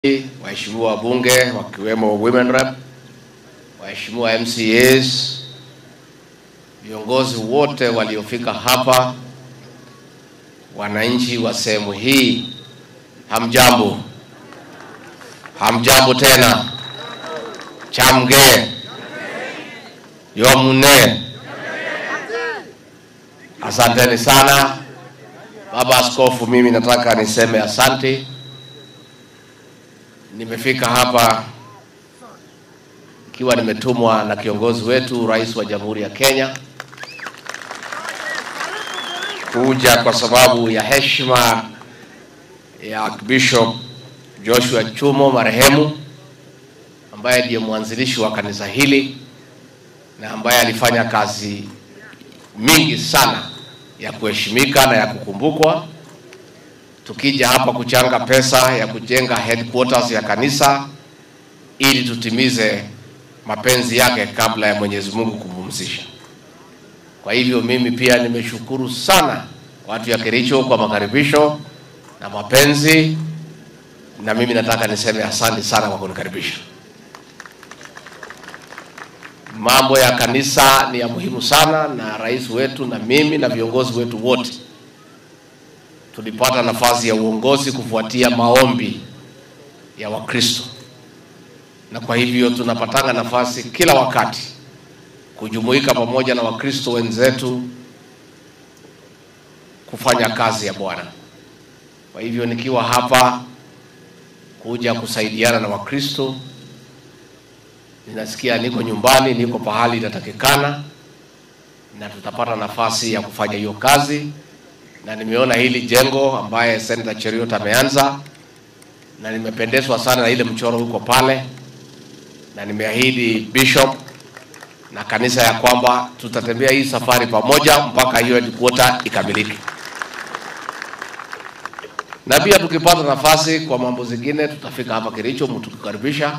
waheshimiwa wabunge wakiwemo women rep, waheshimiwa MCAs, viongozi wote waliofika hapa, wananchi wa sehemu hii, hamjambo. Hamjambo tena. Chamge. Yomune. Asanteni sana. Baba Askofu, mimi nataka niseme asante. Nimefika hapa ikiwa nimetumwa na kiongozi wetu, Rais wa Jamhuri ya Kenya, kuja kwa sababu ya heshima ya Bishop Joshua Chumo marehemu, ambaye ndiye mwanzilishi wa kanisa hili na ambaye alifanya kazi mingi sana ya kuheshimika na ya kukumbukwa. Tukija hapa kuchanga pesa ya kujenga headquarters ya kanisa ili tutimize mapenzi yake kabla ya Mwenyezi Mungu kumpumzisha. Kwa hivyo mimi pia nimeshukuru sana watu ya Kericho kwa makaribisho na mapenzi, na mimi nataka niseme asante sana kwa kunikaribisha. Mambo ya kanisa ni ya muhimu sana, na rais wetu na mimi na viongozi wetu wote tulipata nafasi ya uongozi kufuatia maombi ya Wakristo, na kwa hivyo tunapatanga nafasi kila wakati kujumuika pamoja na Wakristo wenzetu kufanya kazi ya Bwana. Kwa hivyo nikiwa hapa kuja kusaidiana na Wakristo, ninasikia niko nyumbani, niko pahali inatakikana, na tutapata nafasi ya kufanya hiyo kazi. Na nimeona hili jengo ambaye Senator Cheriot ameanza, na nimependezwa sana na ile mchoro huko pale, na nimeahidi Bishop na kanisa ya kwamba tutatembea hii safari pamoja mpaka hiyo headquarter ikamilike. Na pia tukipata nafasi kwa mambo zingine tutafika hapa Kericho mtukukaribisha.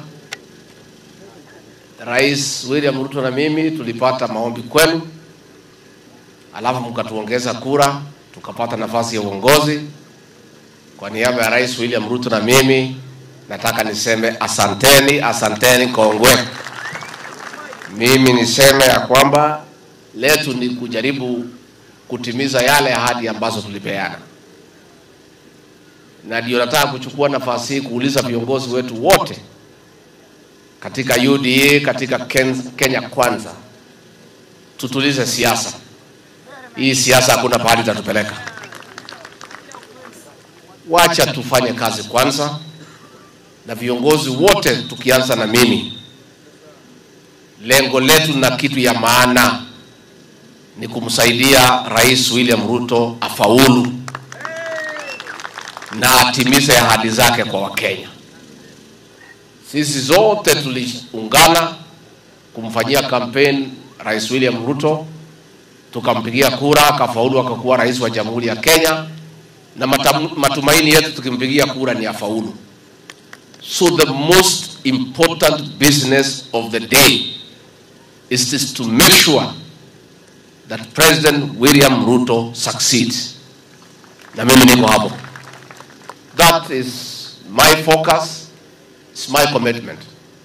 Rais William Ruto na mimi tulipata maombi kwenu, alafu mkatuongeza kura, tukapata nafasi ya uongozi. Kwa niaba ya Rais William Ruto na mimi nataka niseme asanteni, asanteni kongwe. Mimi niseme ya kwamba letu ni kujaribu kutimiza yale ahadi ambazo tulipeana. Na ndio nataka kuchukua nafasi hii kuuliza viongozi wetu wote katika UDA, katika Kenya Kwanza, tutulize siasa. Hii siasa hakuna pahali itatupeleka. Wacha tufanye kazi kwanza, na viongozi wote tukianza na mimi, lengo letu na kitu ya maana ni kumsaidia Rais William Ruto afaulu na atimize ahadi zake kwa Wakenya. Sisi zote tuliungana kumfanyia campaign Rais William Ruto, tukampigia kura, akafaulu akakuwa rais wa Jamhuri ya Kenya, na matumaini yetu tukimpigia kura ni afaulu. So the most important business of the day is to make sure that President William Ruto succeeds. Na mimi niko hapo. That is my focus, it's my commitment.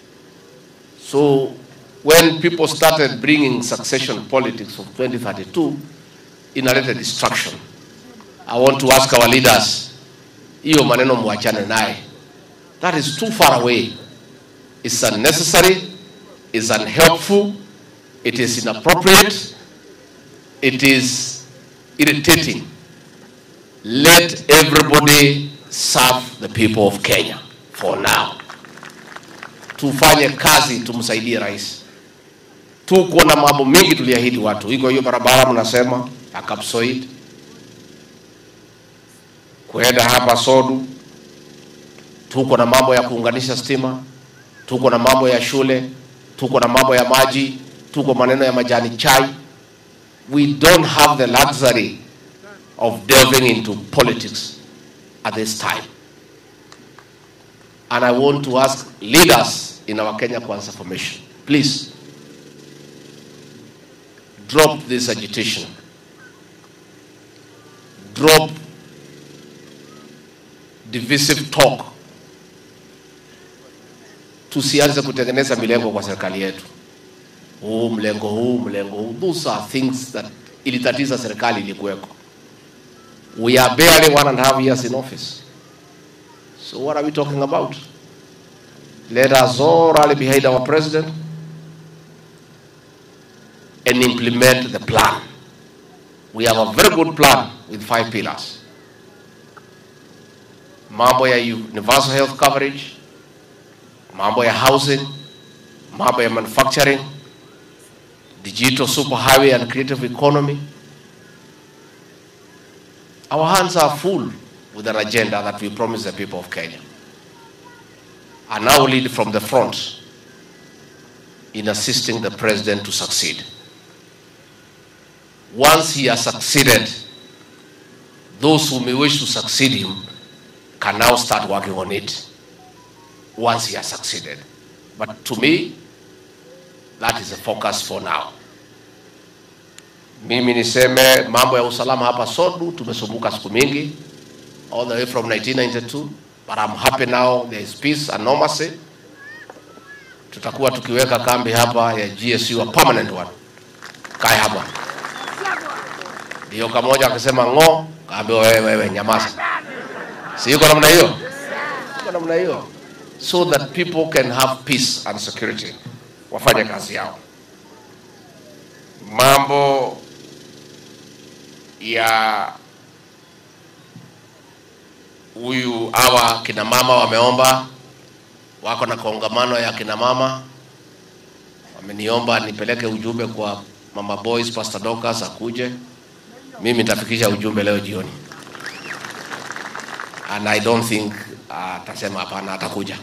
So when people started bringing succession politics of 2032, inaleta distraction. I want to ask our leaders, hiyo maneno muachane naye. That is too far away. It's unnecessary, it's unhelpful, it is inappropriate, it is irritating. Let everybody serve the people of Kenya for now. Tufanye kazi, tumsaidie rais. Tuko na mambo mengi tuliahidi watu. Iko hiyo barabara mnasema ya Kapsoid, kwenda hapa Sodu. Tuko na mambo ya kuunganisha stima, tuko na mambo ya shule, tuko na mambo ya maji, tuko maneno ya majani chai. We don't have the luxury of delving into politics at this time. And I want to ask leaders in our Kenya Kwanza formation, please drop this agitation. Drop divisive talk tusianze kutengeneza milengo kwa serikali yetu. Mlengo huu. Those are things that ilitatiza serikali ilikuweko. We are barely 1.5 years in office. So what are we talking about? Let us all rally behind our president and implement the plan. We have a very good plan with 5 pillars. Mambo ya universal health coverage, mambo ya housing, mambo ya manufacturing, digital superhighway and creative economy. Our hands are full with an agenda that we promise the people of Kenya. And now lead from the front in assisting the president to succeed. Once he has succeeded, those who may wish to succeed him can now start working on it once he has succeeded. But to me, that is the focus for now. Mimi niseme mambo ya usalama hapa Sodu tumesumbuka siku mingi all the way from 1992, but I'm happy now there is peace and normalcy. Tutakuwa tukiweka kambi hapa ya GSU, a permanent one. Kai hapa. Ndio kamoja akisema ngo, kaambiwa wewe nyamaza. Si yuko namna hiyo? Yuko namna hiyo. So that people can have peace and security. Wafanye kazi yao. Mambo ya huyu hawa kina mama wameomba, wako na kongamano ya kina mama, wameniomba nipeleke ujumbe kwa mama boys Pastor Dokas akuje. Mimi nitafikisha ujumbe leo jioni. And I don't think atasema hapana, atakuja.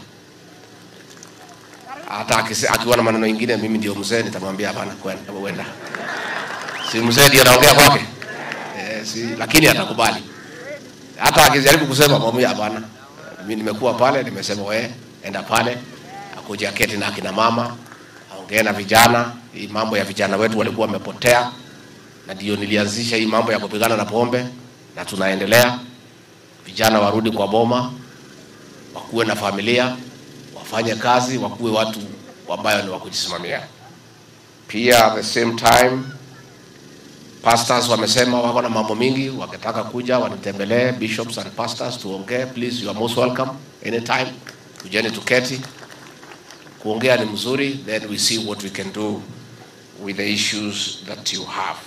Hata akiwa na maneno mengine mimi ndio mzee nitamwambia hapana kwenda. Si mzee ndiye anaongea kwake. Lakini atakubali. Hata akijaribu kusema mwambie hapana. Mimi nimekuwa pale, nimesema wewe enda pale, akuja keti na kina mama, aongee na vijana. Hii mambo ya vijana wetu walikuwa wamepotea. Na ndio nilianzisha hii mambo ya kupigana na pombe, na tunaendelea. Vijana warudi kwa boma, wakuwe na familia, wafanye kazi, wakuwe watu ambao ni wa kujisimamia. Pia at the same time pastors wamesema wako na mambo mingi, wakitaka kuja wanitembelee, bishops and pastors tuongee. Please, you are most welcome anytime. Kujeni tuketi. Kuongea ni mzuri, then we see what we can do with the issues that you have.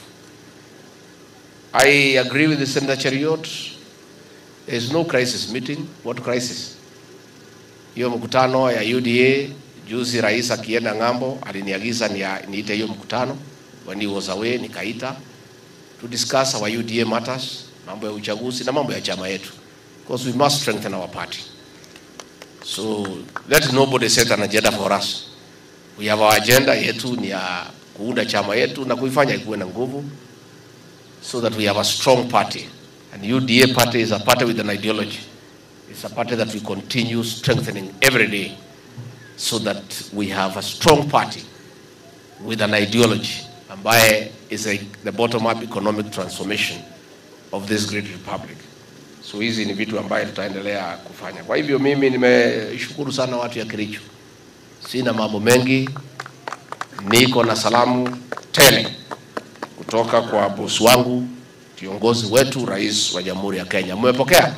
I agree with the Senator Cheriot. There is no crisis meeting. What crisis? Hiyo mkutano ya UDA, juzi rais akienda ngambo, aliniagiza niite hiyo mkutano. When he was away, nikaita. To discuss our UDA matters, mambo ya uchaguzi na mambo ya chama yetu. Because we must strengthen our party. So let nobody set an agenda for us. We have our agenda yetu ni ya kuunda chama yetu na kuifanya ikuwe na nguvu, so that we have a strong party. And UDA party is a party with an ideology. It's a party that we continue strengthening every day, so that we have a strong party with an ideology ambaye is the bottom-up economic transformation of this great republic. So hizi ni vitu ambaye tutaendelea kufanya. Kwa hivyo mimi nimeshukuru sana watu ya Kericho. Sina mambo mengi. Niko na salamu tele kutoka kwa boss wangu, kiongozi wetu, rais wa Jamhuri ya Kenya. Mmepokea?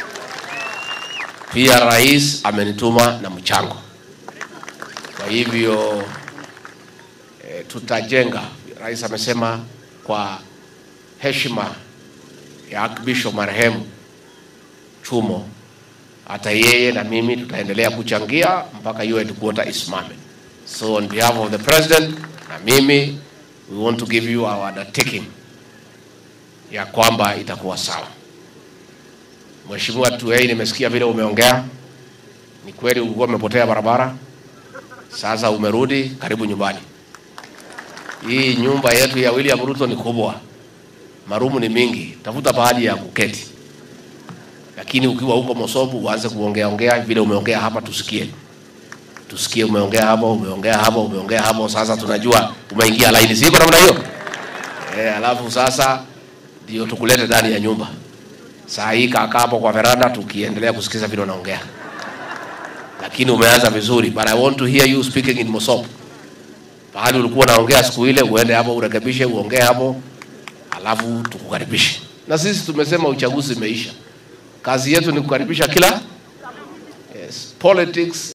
Pia rais amenituma na mchango. Kwa hivyo tutajenga. Rais amesema kwa heshima ya Archbishop marehemu Chumo, hata yeye na mimi tutaendelea kuchangia mpaka hiyo headquarter isimame. So on behalf of the president na mimi, we want to give you our undertaking ya kwamba itakuwa sawa. Mheshimiwa Yeye, nimesikia vile umeongea. Ni kweli ulikuwa umepotea barabara. Sasa umerudi, karibu nyumbani. Hii nyumba yetu ya William Ruto ni kubwa. Marumu ni mingi. Tafuta pahali ya kuketi. Lakini ukiwa huko Mosobu uanze kuongea vile umeongea hapa tusikie. Tusikie umeongea hapo, sasa tunajua umeingia laini. Siko namna hiyo? Alafu sasa ndio tukulete ndani ya nyumba. Saa hii kaka hapo kwa veranda tukiendelea kusikiza vile unaongea. lakini umeanza vizuri. But I want to hear you speaking in Mosop. Pahali ulikuwa naongea siku ile, uende hapo urekebishe, uongee hapo, alafu tukukaribishe. Na sisi tumesema uchaguzi umeisha. Kazi yetu ni kukaribisha kila. Yes, politics